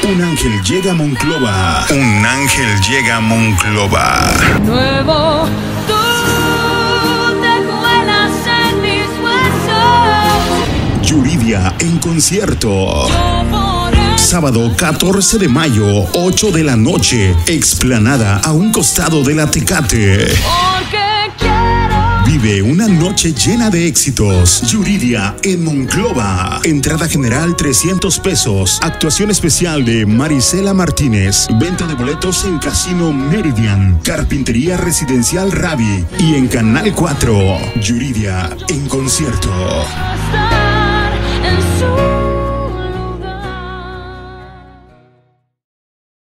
Un ángel llega a Monclova. Un ángel llega a Monclova. Nuevo, tú te cuelas en mis huesos. Yuridia en concierto. Sábado 14 de mayo, 8 de la noche. Explanada a un costado de la Tecate. Vive una noche llena de éxitos. Yuridia en Monclova. Entrada general 300 pesos. Actuación especial de Marisela Martínez. Venta de boletos en Casino Meridian. Carpintería Residencial Ravi. Y en Canal 4. Yuridia en concierto.